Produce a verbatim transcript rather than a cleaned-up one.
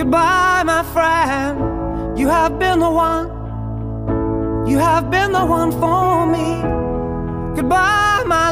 Goodbye, my friend. You have been the one. You have been the one for me. Goodbye, my